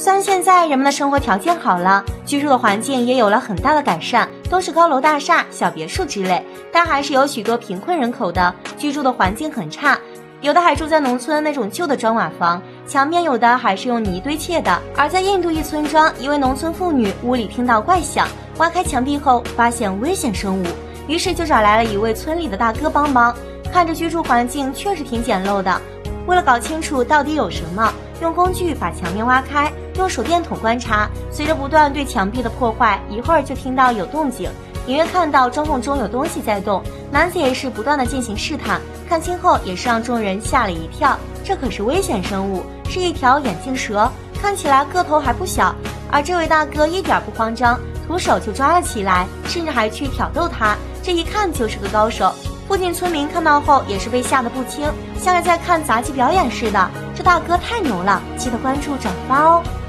虽然现在人们的生活条件好了，居住的环境也有了很大的改善，都是高楼大厦、小别墅之类，但还是有许多贫困人口的，居住的环境很差，有的还住在农村那种旧的砖瓦房，墙面有的还是用泥堆砌的。而在印度一村庄，一位农村妇女屋里听到怪响，挖开墙壁后发现危险生物，于是就找来了一位村里的大哥帮忙。看着居住环境确实挺简陋的，为了搞清楚到底有什么，用工具把墙面挖开，用手电筒观察，随着不断对墙壁的破坏，一会儿就听到有动静，隐约看到砖缝中有东西在动。男子也是不断的进行试探，看清后也是让众人吓了一跳，这可是危险生物，是一条眼镜蛇，看起来个头还不小。而这位大哥一点不慌张，徒手就抓了起来，甚至还去挑逗他，这一看就是个高手。附近村民看到后也是被吓得不轻，像是在看杂技表演似的。这大哥太牛了，记得关注转发哦。